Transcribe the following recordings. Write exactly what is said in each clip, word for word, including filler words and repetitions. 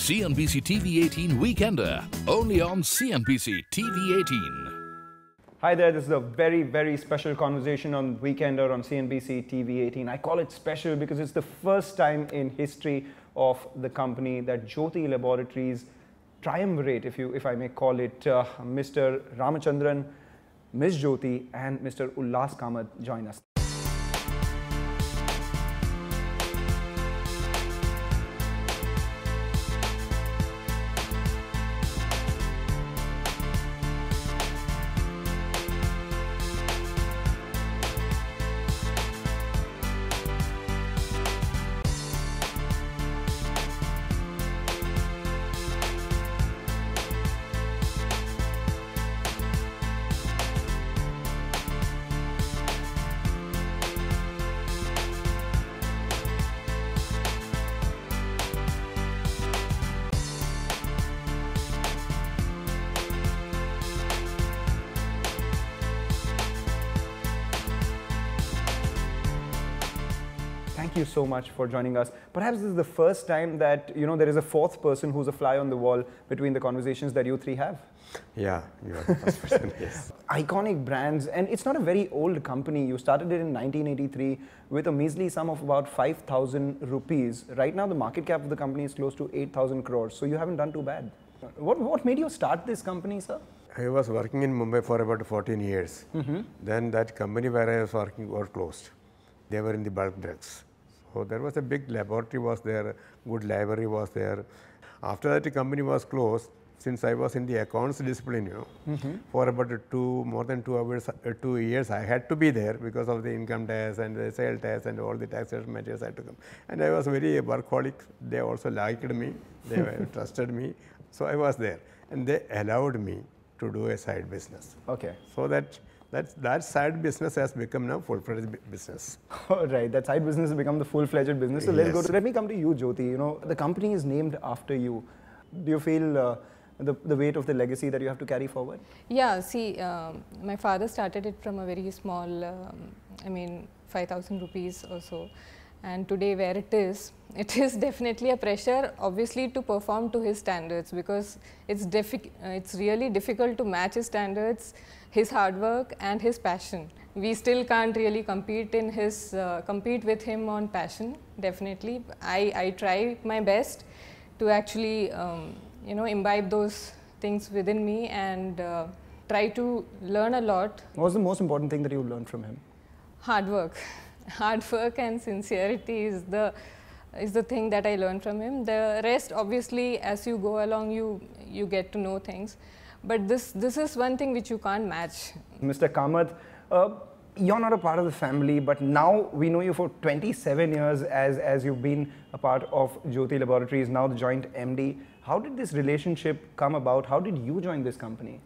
C N B C T V eighteen Weekender, only on C N B C T V eighteen. Hi there, this is a very, very special conversation on Weekender on C N B C T V eighteen. I call it special because it's the first time in history of the company that Jyothy Laboratories triumvirate, if you, if I may call it, uh, Mister Ramachandaran, Miss Jyothy and Mister Ullas Kamath join us. Thank you so much for joining us. Perhaps this is the first time that, you know, there is a fourth person who's a fly on the wall between the conversations that you three have. Yeah, you are the first person, yes. Iconic brands, and it's not a very old company. You started it in nineteen eighty-three with a measly sum of about five thousand rupees. Right now, the market cap of the company is close to eight thousand crores, so you haven't done too bad. What, what made you start this company, sir? I was working in Mumbai for about fourteen years. Mm-hmm. Then that company where I was working was closed. They were in the bulk drugs. So there was a big laboratory was there, good library was there. After that the company was closed, since I was in the accounts discipline, you know, mm-hmm. for about two, more than two hours, uh, two years I had to be there because of the income tax and the sale tax and all the taxation matters had to come. And I was very workaholic. They also liked me, they trusted me. So I was there and they allowed me to do a side business. Okay. So that That's, that side business has become now full-fledged business. All right, that side business has become the full-fledged business. So let's yes. go to, let me come to you, Jyothy. You know, the company is named after you. Do you feel uh, the, the weight of the legacy that you have to carry forward? Yeah, see, um, my father started it from a very small, um, I mean, five thousand rupees or so. And today where it is, it is definitely a pressure, obviously, to perform to his standards, because it's, uh, it's really difficult to match his standards, his hard work and his passion. We still can't really compete in his, uh, compete with him on passion, definitely. I, I try my best to actually, um, you know, imbibe those things within me and uh, try to learn a lot. What was the most important thing that you learned from him? Hard work. Hard work and sincerity is the is the thing that I learned from him. The rest, obviously, as you go along, you you get to know things. But this this is one thing which you can't match. Mister Kamath, uh, you're not a part of the family, but now we know you for twenty-seven years as as you've been a part of Jyothy Laboratories, now the joint M D. How did this relationship come about? How did you join this company?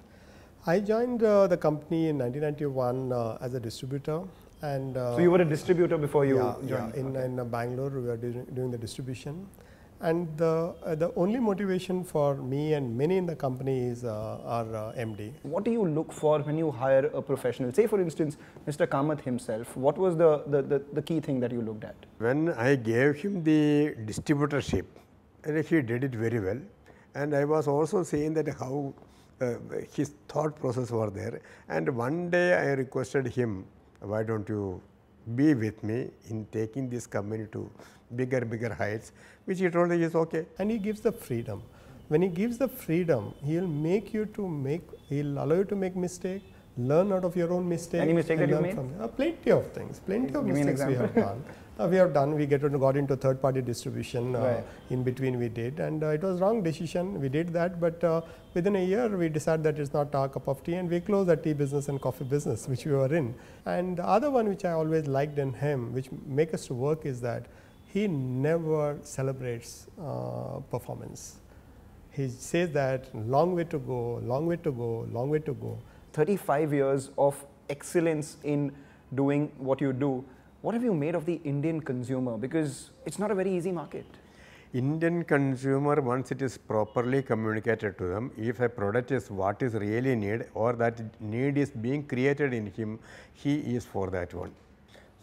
I joined uh, the company in nineteen ninety-one uh, as a distributor. And, uh, so you were a distributor before you yeah, joined? Yeah, in, in uh, Bangalore we were doing, doing the distribution. And the, uh, the only motivation for me and many in the company is uh, our uh, M D. What do you look for when you hire a professional? Say for instance, Mister Kamath himself, what was the, the, the, the key thing that you looked at? When I gave him the distributorship, and he did it very well. And I was also saying that how uh, his thought process was there. And one day I requested him, why don't you be with me in taking this company to bigger, bigger heights, which he told me is okay. And he gives the freedom. When he gives the freedom, he'll make you to make, he'll allow you to make mistake, learn out of your own mistake. Any mistake that you made? From, uh, plenty of things, plenty of Give mistakes we have done. Uh, we have done, we get to, got into third party distribution, uh, right. in between we did, and uh, it was wrong decision, we did that, but uh, within a year we decided that it's not our cup of tea and we closed the tea business and coffee business which we were in. And the other one which I always liked in him, which make us to work, is that he never celebrates uh, performance. He says that long way to go, long way to go, long way to go. thirty-five years of excellence in doing what you do. What have you made of the Indian consumer? Because it's not a very easy market. Indian consumer, once it is properly communicated to them, if a product is what is really need or that need is being created in him, he is for that one.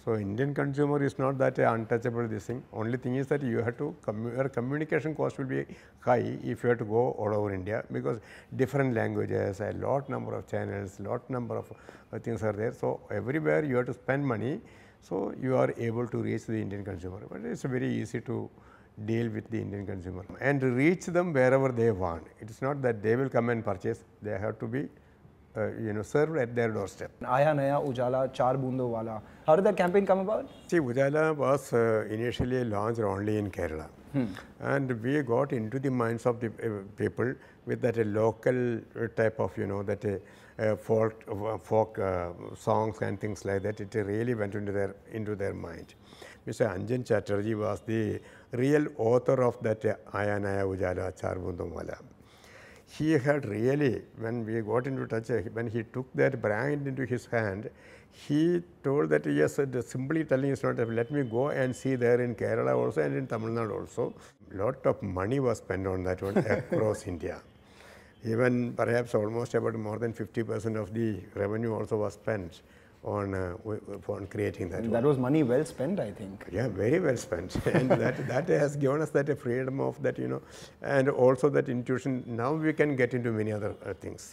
So Indian consumer is not that untouchable this thing. Only thing is that you have to, commu your communication cost will be high if you have to go all over India, because different languages, a lot number of channels, lot number of uh, things are there. So everywhere you have to spend money, so you are able to reach the Indian consumer. But it's very easy to deal with the Indian consumer and reach them wherever they want. It is not that they will come and purchase, they have to be Uh, you know, served at their doorstep. Aya Naya Ujala Char Boondon Wala. How did that campaign come about? See, Ujala was uh, initially launched only in Kerala, hmm. and we got into the minds of the uh, people with that uh, local uh, type of, you know, that uh, uh, folk, uh, folk uh, songs and things like that. It really went into their into their mind. Mister Anjan Chatterjee was the real author of that uh, Aya Naya Ujala Char Boondon Wala. He had really, when we got into touch, when he took that brand into his hand, he told that, yes, simply telling is not, let me go and see there in Kerala also and in Tamil Nadu also. Lot of money was spent on that one across India. Even perhaps almost about more than fifty percent of the revenue also was spent on uh, on creating that. And one. That was money well spent, I think. Yeah, very well spent. And that, that has given us that freedom of that, you know, and also that intuition. Now we can get into many other uh, things.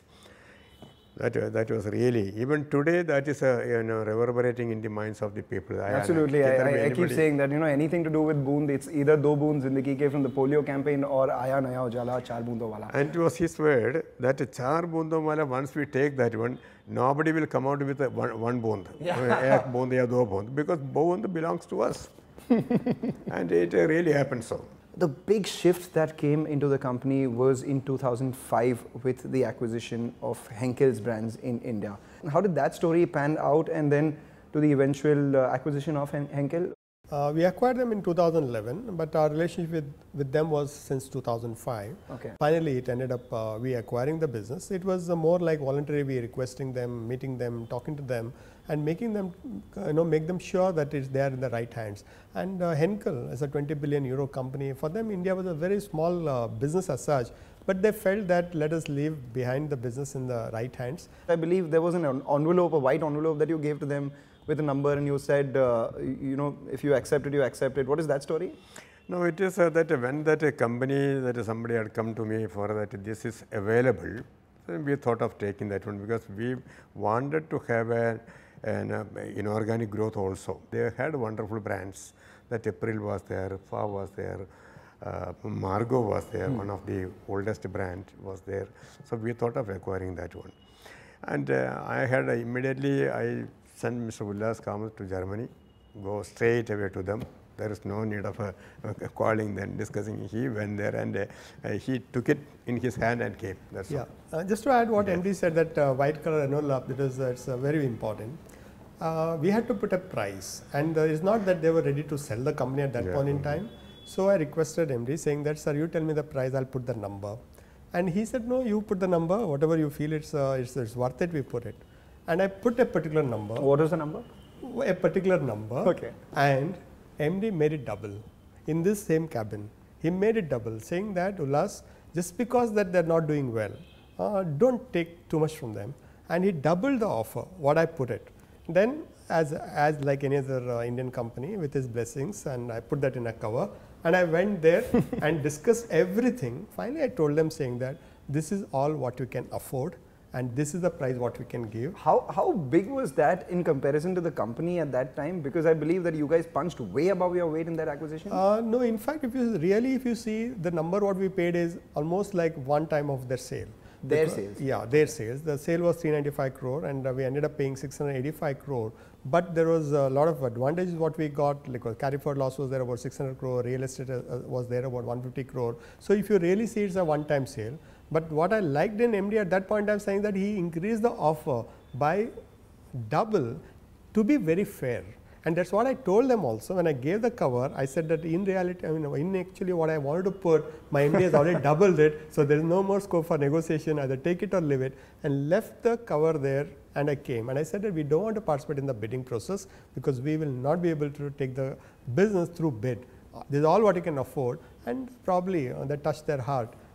That, uh, that was really, even today, that is uh, you know, reverberating in the minds of the people. Absolutely. I, I, I keep saying that, you know, anything to do with Boond, it's either Do Boond Zindagi Ke from the polio campaign or Aya Naya Ujala Char Boondon Wala. And it was his word that Char Boondon Wala, once we take that one, nobody will come out with a one, one Boond. Yeah. Ek Boond ya Do Boond, because Boond belongs to us. And it uh, really happened so. The big shift that came into the company was in two thousand five with the acquisition of Henkel's brands in India. How did that story pan out, and then to the eventual uh, acquisition of Hen Henkel? Uh, we acquired them in two thousand eleven, but our relationship with, with them was since two thousand five. Okay. Finally, it ended up uh, we acquiring the business. It was uh, more like voluntary, we requesting them, meeting them, talking to them, and making them, uh, you know, make them sure that it's there in the right hands. And uh, Henkel, as a twenty billion euro company, for them India was a very small uh, business as such, but they felt that let us leave behind the business in the right hands. I believe there was an envelope, a white envelope that you gave to them with a number, and you said, uh, you know, if you accept it, you accept it. What is that story? No, it is uh, that when that a company, that somebody had come to me for that this is available, so we thought of taking that one, because we wanted to have a, an uh, inorganic growth also. They had wonderful brands. That April was there, F A was there, uh, Margo was there, hmm. one of the oldest brand was there. So we thought of acquiring that one. And uh, I had uh, immediately, I sent Mister Ullas Kamath to Germany, go straight away to them. There is no need of uh, uh, calling them, discussing. He went there and uh, uh, he took it in his hand and came. That's yeah. all. Uh, just to add what yeah. M D said, that uh, white color envelope, that is uh, it's uh, very important. Uh, we had to put a price, and uh, it's not that they were ready to sell the company at that yeah. point in time. So I requested M D saying that, sir, you tell me the price, I'll put the number. And he said, no, you put the number, whatever you feel it's, uh, it's, it's worth it, we put it. And I put a particular number. What was the number? A particular number. Okay. And M D made it double in this same cabin. He made it double, saying that, Ullas, just because that they're not doing well, uh, don't take too much from them. And he doubled the offer, what I put it. Then, as, as like any other uh, Indian company, with his blessings, and I put that in a cover, and I went there and discussed everything. Finally, I told them saying that this is all what we can afford, and this is the price what we can give. How, how big was that in comparison to the company at that time? Because I believe that you guys punched way above your weight in that acquisition. Uh, no, in fact, if you really, if you see, the number what we paid is almost like one time of their sale. Their because, sales? Yeah, their sales. The sale was three ninety-five crore, and uh, we ended up paying six hundred eighty-five crore. But there was a lot of advantages what we got, like uh, carry forward loss was there about six hundred crore, real estate uh, was there about one hundred fifty crore. So if you really see, it's a one-time sale. But what I liked in M D at that point, I'm saying that he increased the offer by double to be very fair. And that's what I told them also when I gave the cover. I said that in reality, I mean, in actually what I wanted to put, my M D has already doubled it. So there is no more scope for negotiation, either take it or leave it, and left the cover there. And I came and I said that we don't want to participate in the bidding process, because we will not be able to take the business through bid. This is all what you can afford, and probably uh, that touched their heart.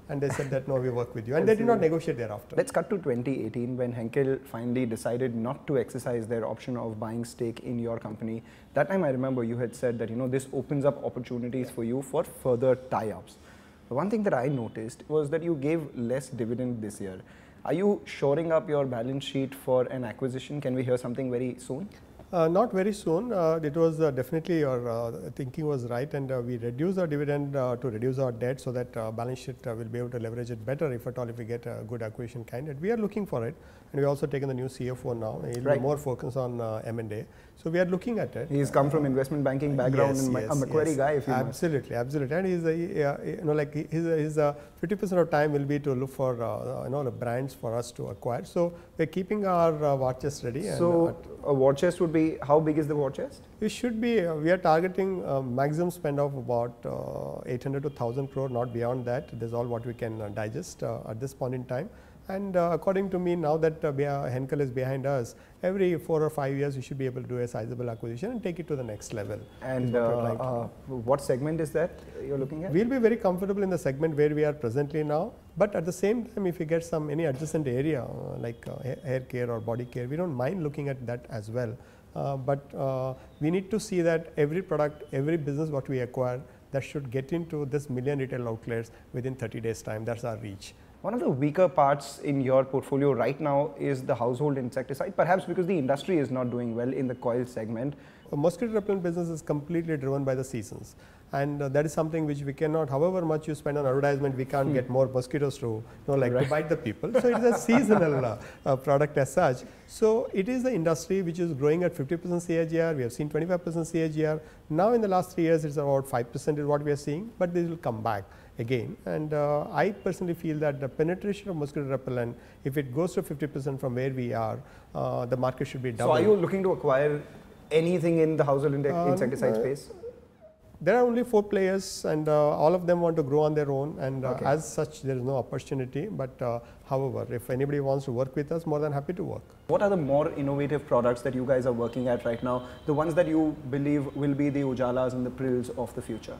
and they said that no, we work with you, and they did not negotiate thereafter. Let's cut to twenty eighteen when Henkel finally decided not to exercise their option of buying stake in your company. That time I remember you had said that, you know, this opens up opportunities for you for further tie-ups. The one thing that I noticed was that you gave less dividend this year. Are you shoring up your balance sheet for an acquisition? Can we hear something very soon? Uh, not very soon. Uh, it was uh, definitely your uh, thinking was right, and uh, we reduced our dividend uh, to reduce our debt so that uh, balance sheet uh, will be able to leverage it better if at all if we get a good acquisition candidate. We are looking for it, and we also taken the new C F O now. He will right. be more focused on uh, M and A. So we are looking at it. He's come from investment banking background yes, and yes, a Macquarie yes. guy. If you absolutely, must. absolutely, and he's a, uh, you know like his his fifty percent of time will be to look for uh, you know the brands for us to acquire. So we're keeping our uh, war chest ready. So and, uh, a war chest would be, how big is the war chest? It should be. Uh, we are targeting uh, maximum spend of about uh, eight hundred to one thousand crore, not beyond that. This is all what we can uh, digest uh, at this point in time. And uh, according to me, now that uh, Henkel is behind us, every four or five years we should be able to do a sizable acquisition and take it to the next level. And what, uh, uh, what segment is that you're looking at? We'll be very comfortable in the segment where we are presently now. But at the same time, if we get some any adjacent area uh, like uh, hair care or body care, we don't mind looking at that as well. Uh, but uh, we need to see that every product, every business what we acquire, that should get into this million retail outlets within thirty days time. That's our reach. One of the weaker parts in your portfolio right now is the household insecticide, perhaps because the industry is not doing well in the coil segment. A mosquito repellent business is completely driven by the seasons, and uh, that is something which we cannot, however much you spend on advertisement, we can't hmm. get more mosquitoes to, you know, like right. to bite the people. So it is a seasonal uh, uh, product as such. So it is the industry which is growing at fifty percent C A G R. We have seen twenty-five percent C A G R. Now in the last three years, it's about five percent is what we are seeing, but this will come back again. And uh, I personally feel that the penetration of mosquito repellent, if it goes to fifty percent from where we are, uh, the market should be double. So are you looking to acquire anything in the household um, insecticide uh, space? There are only four players, and uh, all of them want to grow on their own, and uh, okay. as such there is no opportunity. But uh, however, if anybody wants to work with us, more than happy to work. What are the more innovative products that you guys are working at right now, the ones that you believe will be the Ujalas and the Prills of the future?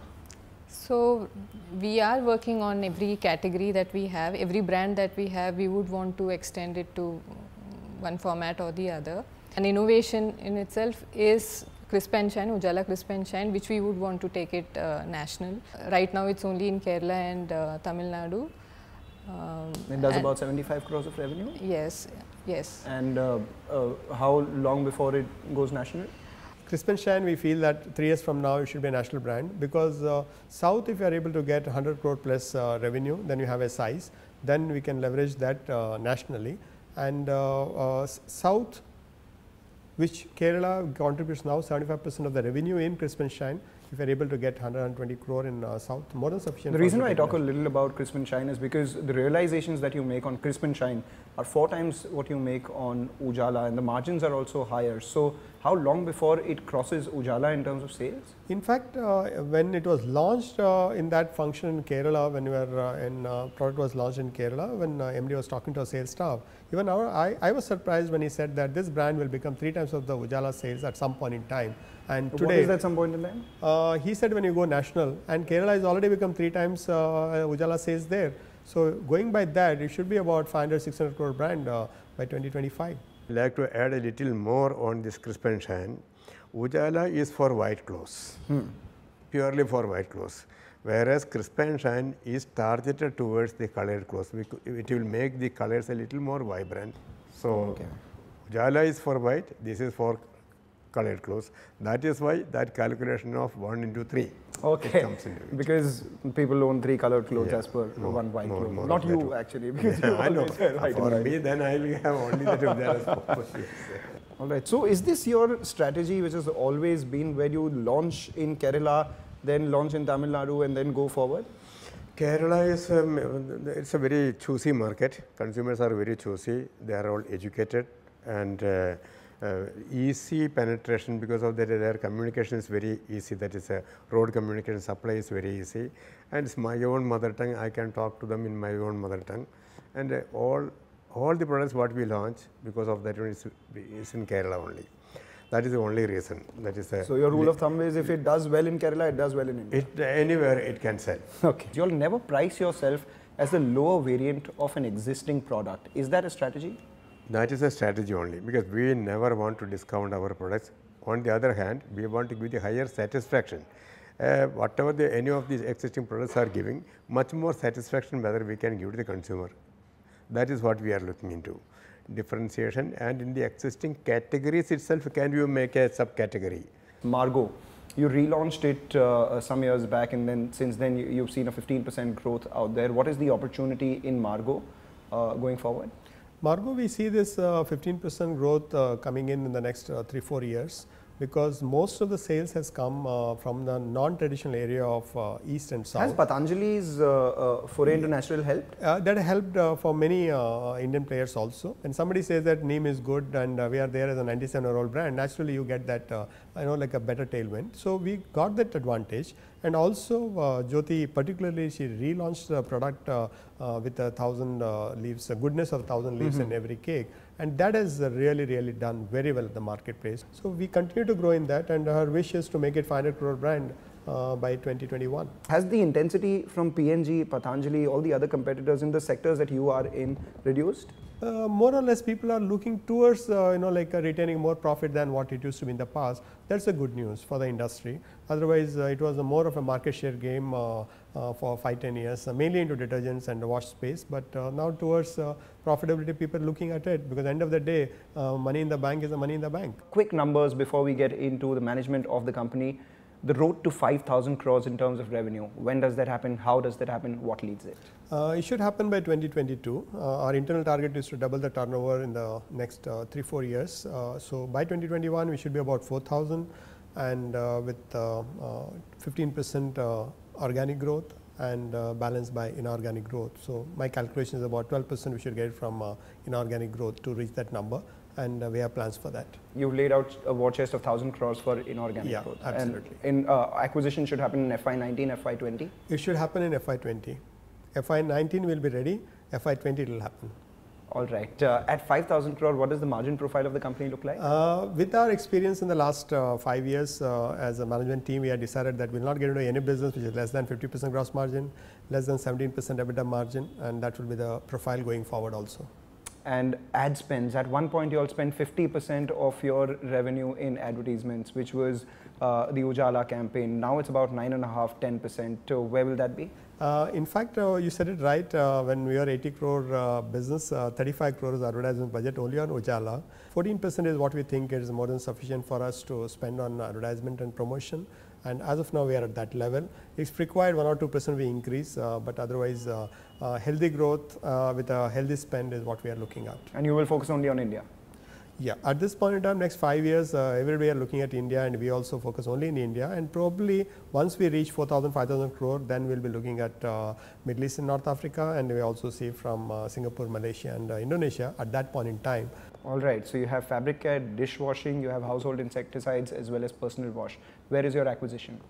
So we are working on every category that we have, every brand that we have, we would want to extend it to one format or the other. An innovation in itself is Crisp and Shine, Ujala Crisp and Shine, which we would want to take it uh, national. Right now it's only in Kerala and uh, Tamil Nadu. Um, it does about seventy-five crores of revenue? Yes, yes. And uh, uh, how long before it goes national? Crisp and Shine, we feel that three years from now it should be a national brand, because uh, South, if you are able to get one hundred crore plus uh, revenue, then you have a size, then we can leverage that uh, nationally. And uh, uh, South, which Kerala contributes now seventy-five percent of the revenue in Crisp and Shine. If you are able to get one hundred twenty crore in uh, South, more than sufficient. The reason why I talk a little about Crisp and Shine is because the realizations that you make on Crisp and Shine are four times what you make on Ujala, and the margins are also higher. So how long before it crosses Ujala in terms of sales? In fact, uh, when it was launched uh, in that function in Kerala, when we were uh, in uh, product was launched in Kerala, when uh, M D was talking to our sales staff, even our, I, I was surprised when he said that this brand will become three times of the Ujala sales at some point in time. And so today, what is that some point in time? Uh, he said when you go national, and Kerala has already become three times uh, Ujala sales there. So going by that, it should be about five hundred, six hundred crore brand uh, by twenty twenty-five. I'd like to add a little more on this Crisp and Shine. Ujala is for white clothes, hmm. purely for white clothes, whereas Crisp and Shine is targeted towards the colored clothes. It will make the colors a little more vibrant. So okay. Ujala is for white, this is for colored clothes. That is why that calculation of one into three okay. comes into it. Because people own three colored clothes yeah. as per more, one white more, cloth. more Not you actually, because yeah, you I know. Right for right. me, then I will have only the Ujala. All right. So is this your strategy, which has always been where you launch in Kerala, then launch in Tamil Nadu, and then go forward? Kerala is um, it's a very choosy market. Consumers are very choosy. They are all educated and uh, uh, easy penetration because of that. Their communication is very easy. That is a road communication supply is very easy, and it's my own mother tongue. I can talk to them in my own mother tongue, and uh, all all the products what we launch because of that is, is in Kerala only. That is the only reason. That is a so your rule of thumb is if it does well in Kerala, it does well in India. It, anywhere it can sell. Okay. You'll never price yourself as the lower variant of an existing product. Is that a strategy? That is a strategy only, because we never want to discount our products. On the other hand, we want to give the higher satisfaction. Uh, whatever the, any of these existing products are giving, much more satisfaction whether we can give to the consumer. That is what we are looking into. Differentiation, and in the existing categories itself, can you make a subcategory? Margo, you relaunched it uh, some years back, and then since then you, you've seen a fifteen percent growth out there. What is the opportunity in Margo uh, going forward? Margo, we see this uh, fifteen percent growth uh, coming in in the next uh, three, four years, because most of the sales has come uh, from the non-traditional area of uh, east and south. Has Patanjali's uh, uh, foray into natural helped? Uh, that helped uh, for many uh, Indian players also. And somebody says that Neem is good and uh, we are there as a ninety-seven year old brand, naturally you get that uh, you know like a better tailwind. So we got that advantage, and also uh, Jyothy particularly, she relaunched the product uh, uh, with a thousand uh, leaves, a goodness of a thousand leaves mm-hmm. in every cake, and that has uh, really really done very well at the marketplace. So we continue to grow in that, and her wish is to make it five hundred crore brand uh, by twenty twenty-one. Has the intensity from P and G, Patanjali, all the other competitors in the sectors that you are in reduced? Uh, more or less people are looking towards uh, you know like uh, retaining more profit than what it used to be in the past. That's a good news for the industry. Otherwise uh, it was a more of a market share game uh, uh, for five, ten years, uh, mainly into detergents and the wash space, but uh, now towards uh, profitability people looking at it, because at the end of the day uh, money in the bank is the money in the bank. Quick numbers before we get into the management of the company. The road to five thousand crores in terms of revenue, when does that happen, how does that happen, what leads it? Uh, it should happen by twenty twenty-two. Uh, our internal target is to double the turnover in the next uh, three, four years. Uh, so by twenty twenty-one we should be about four thousand, and uh, with fifteen percent uh, uh, organic growth and uh, balanced by inorganic growth. So my calculation is about twelve percent we should get from uh, inorganic growth to reach that number, and uh, we have plans for that. You've laid out a war chest of one thousand crores for inorganic yeah, growth. Absolutely. And in uh, acquisition should happen in F Y nineteen, F Y twenty? It should happen in F Y twenty. F Y nineteen will be ready, F Y twenty it will happen. All right. Uh, at five thousand crore, what does the margin profile of the company look like? Uh, with our experience in the last uh, five years uh, as a management team, we have decided that we will not get into any business which is less than fifty percent gross margin, less than seventeen percent EBITDA margin, and that will be the profile going forward also. And ad spends, at one point you all spent fifty percent of your revenue in advertisements, which was uh, the Ujala campaign. Now it's about nine and a half, ten percent. Uh, where will that be? Uh, in fact, uh, you said it right. Uh, when we are eighty crore uh, business, uh, thirty-five crores advertisement budget only on Ujala. fourteen percent is what we think is more than sufficient for us to spend on advertisement and promotion. And as of now, we are at that level. If required, one or two percent we increase, uh, but otherwise, uh, uh, healthy growth uh, with a healthy spend is what we are looking at. And you will focus only on India? Yeah, at this point in time, next five years, uh, everybody are looking at India, and we also focus only in India. And probably once we reach four thousand, five thousand crore, then we'll be looking at uh, Middle East and North Africa, and we also see from uh, Singapore, Malaysia, and uh, Indonesia at that point in time. All right. So you have fabric care, dishwashing, you have household insecticides as well as personal wash. Where is your acquisition?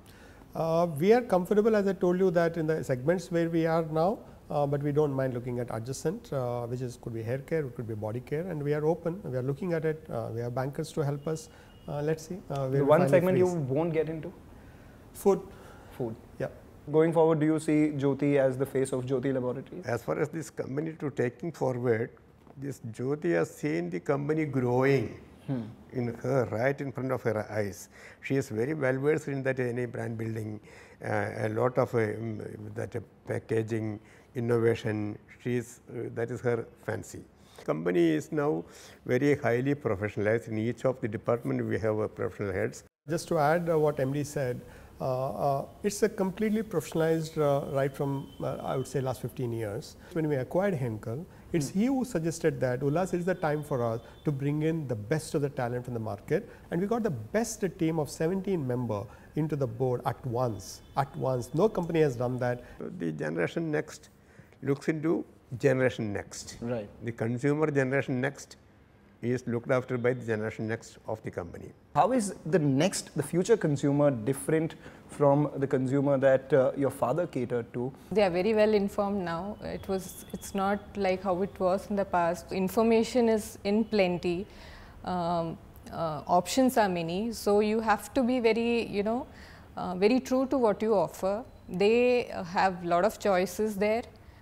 Uh, we are comfortable, as I told you, that in the segments where we are now. Uh, but we don't mind looking at adjacent, uh, which is could be hair care, it could be body care, and we are open. We are looking at it. Uh, we have bankers to help us. Uh, let's see. Uh, the one segment you won't get into? Food. Food. Yeah. Going forward, do you see Jyothy as the face of Jyothy Laboratories? As far as this company to taking forward, this Jyothy has seen the company growing hmm. in her, right in front of her eyes. She is very well versed in that any brand building, uh, a lot of uh, um, that uh, packaging, innovation. She is uh, that is her fancy. Company is now very highly professionalized. In each of the department we have uh, professional heads. Just to add uh, what M D said, uh, uh, it's a completely professionalized uh, right from uh, I would say last fifteen years. When we acquired Henkel, it's hmm. he who suggested that Ullas, is the time for us to bring in the best of the talent from the market, and we got the best team of seventeen member into the board at once. At once, no company has done that. The generation next looks into generation next. Right. The consumer generation next is looked after by the generation next of the company. How is the next, the future consumer different from the consumer that uh, your father catered to? They are very well informed now. It was, it's not like how it was in the past. Information is in plenty. Um, uh, options are many. So you have to be very, you know, uh, very true to what you offer. They uh, have lot of choices there.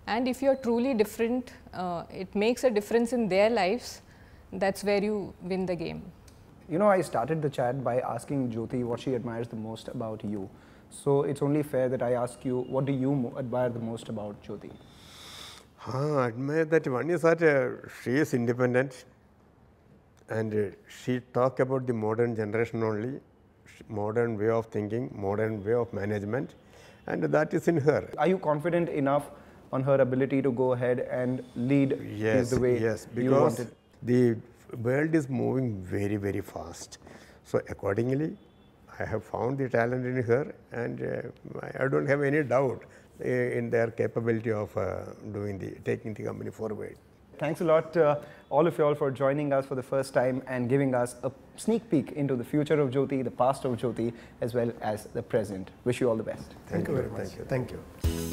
and if you are truly different, uh, it makes a difference in their lives, that's where you win the game. You know, I started the chat by asking Jyothy what she admires the most about you. So it's only fair that I ask you, what do you admire the most about Jyothy? Uh, I admire that one is that uh, she is independent, and uh, she talk about the modern generation only, modern way of thinking, modern way of management, and that is in her. Are you confident enough on her ability to go ahead and lead yes, the way yes, you because wanted? The world is moving very, very fast. So accordingly, I have found the talent in her, and uh, I don't have any doubt uh, in their capability of uh, doing the taking the company forward. Thanks a lot, uh, all of you all, for joining us for the first time and giving us a sneak peek into the future of Jyothy, the past of Jyothy, as well as the present. Wish you all the best. Thank, Thank you very much. Thank you. Thank you.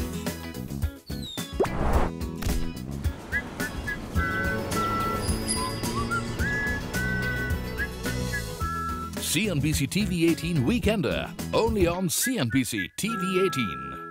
C N B C T V eighteen Weekender, only on C N B C T V eighteen.